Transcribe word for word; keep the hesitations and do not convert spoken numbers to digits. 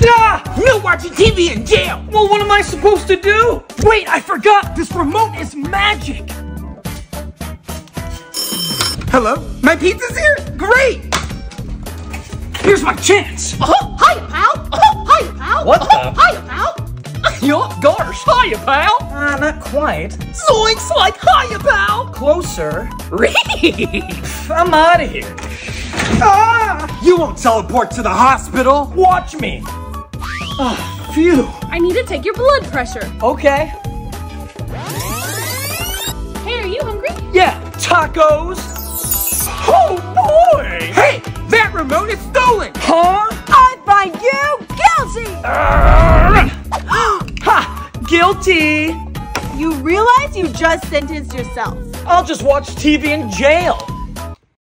Ah! No watching T V in jail! Well, what am I supposed to do? Wait, I forgot! This remote is magic! Hello? My pizza's here? Great! Here's my chance! Oh, hiya, pal! Oh, hiya, pal! What oh, the? Hiya, pal! Yo, gosh, hiya, pal! Uh, not quite. Zoinks, like hiya, pal! Closer. I'm out of here. Ah! You won't teleport to the hospital. Watch me. Ah, phew. I need to take your blood pressure. Okay. Hey, are you hungry? Yeah, tacos. Oh boy! Hey, that remote is stolen. Huh? I find you guilty! Ha! Guilty. You realize you just sentenced yourself. I'll just watch T V in jail.